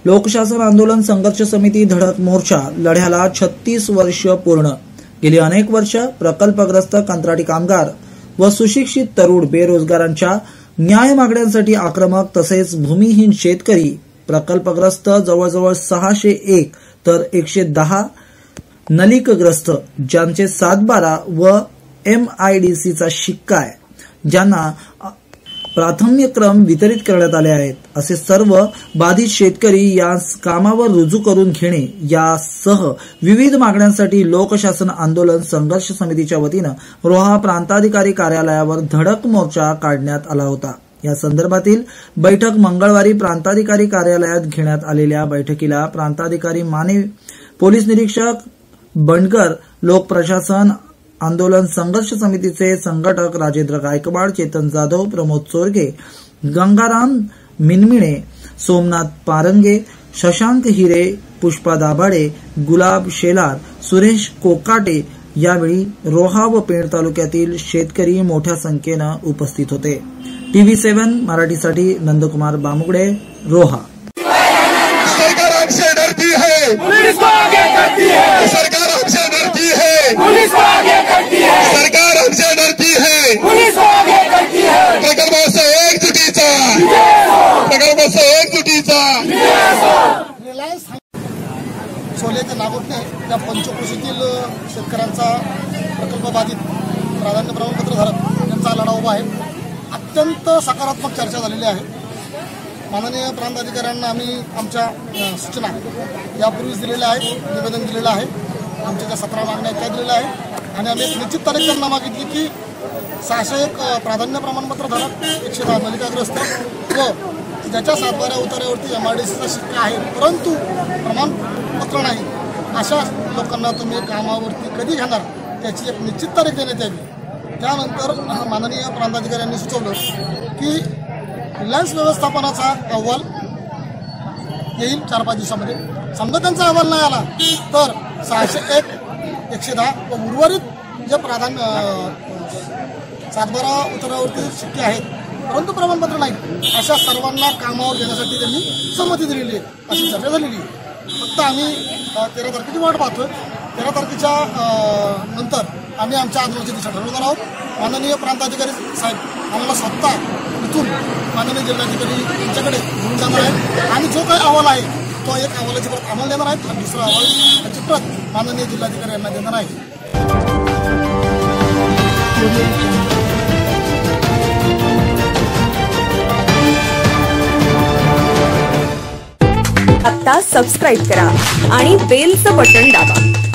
लोकशासन आंदोलन संघर्ष समिती धडक मोर्चा लढ्याला 36 वर्ष पूर्ण। गेली अनेक वर्ष प्रकल्पग्रस्त कंत्राटी कामगार व सुशिक्षित तरुण बेरोजगारांच्या न्याय मागण्यांसाठी आक्रमक तसेच भूमिहीन शेतकरी, प्रकल्पग्रस्त जवळजवळ 601 तर 110 नलिकग्रस्त ज्यांचे 7/12 व MIDCचा शिक्का आहे, ज्यांना प्राथम्यक्रम वितरित करण्यात आले आहेत, असे सर्व बाधित शेतकरी या कामावर रुजू करून घेणे यासह विविध मागण्यांसाठी लोकशासन आंदोलन संघर्ष समितीच्या वतीनं रोहा प्रांताधिकारी कार्यालयावर धडक मोर्चा काढण्यात आला होता। या संदर्भातील बैठक मंगळवारी प्रांताधिकारी कार्यालयात घेण्यात आलेल्या बैठकीला प्रांताधिकारी माने, पोलीस निरीक्षक बंडकर, लोक प्रशासन आंदोलन संघर्ष समितीचे संघटक राजेंद्र गायकवाड, चेतन जाधव, प्रमोद चोरगे, गंगाराम मिनमिणे, सोमनाथ पारंगे, शशांक हिरे, पुष्पा दाभाडे, गुलाब शेलार, सुरेश कोकाटे यावेळी रोहा व पेण तालुक्यातील शेतकरी मोठ्या संख्येनं उपस्थित होते। TV7 मराठीसाठी नंदकुमार बामुगडे, रोहा। सरकार हमसे डरती है, पुलिस को आगे करती है। सरकार हमसे डरती है, पुलिस को आगे करती है। सरकार हमसे डरती है, पुलिस को आगे करती है। प्रकल्पाचा एकजुटीचा, प्रकल्पाचा एकजुटीचा। सोले ते नागोठणे या पंचक्रोशीतील शेतकऱ्यांचा प्रकल्प बाधित प्राधान्य प्रमाणपत्र धारक यांचा लढा उभा आहे। अत्यंत सकारात्मक चर्चा झालेली आहे। माननीय प्रांताधिकाऱ्यांना आम्ही आमच्या सूचना यापूर्वीच दिलेल्या आहेत, निवेदन दिलेलं आहे। आमच्या ज्या 17 मागण्या आहेत त्या दिलेल्या आहेत आणि आम्ही एक निश्चित तारीख त्यांना मागितली की 601 प्राधान्य प्रमाणपत्र धारक, 110 नलिकाग्रस्त व ज्याच्या 7/12 उतार्यावरती MIDCचा शिक्का आहे परंतु प्रमाणपत्र नाही, अशा लोकांना तुम्ही कामावरती कधी घेणार त्याची एक निश्चित तारीख देण्यात यावी। त्यानंतर माननीय प्रांताधिकाऱ्यांनी सुचवलं की रिलायन्स व्यवस्थापनाचा अहवाल येईल 4-5 दिवसामध्ये। समजा त्यांचा अहवाल नाही आला तर 601, 110 व उर्वरित जे प्राधान्य 7/12 उतारावरती शिक्के आहेत परंतु प्रमाणपत्र नाही, अशा सर्वांना कामावर घेण्यासाठी त्यांनी संमती दिलेली आहे, अशी चर्चा झालेली आहे। फक्त आम्ही 13 तारखेची वाट पाहतोय। 13 तारखेच्या नंतर आम्ही आमच्या आंदोलनाची दिशा ठरवणार आहोत। माननीय प्रांताधिकारी साहेब आम्हाला स्वतः इथून माननीय जिल्हाधिकारी यांच्याकडे घेऊन जाणार आहे आणि जो काही अहवाल आहे तो एक अहवालाची प्रत आम्हाला देणार आहेत आणि दुसरा अहवाल याची प्रत माननीय जिल्हाधिकारी यांना देणार आहे। आता सबस्क्राइब करा आणि बेलचं बटन दाबा।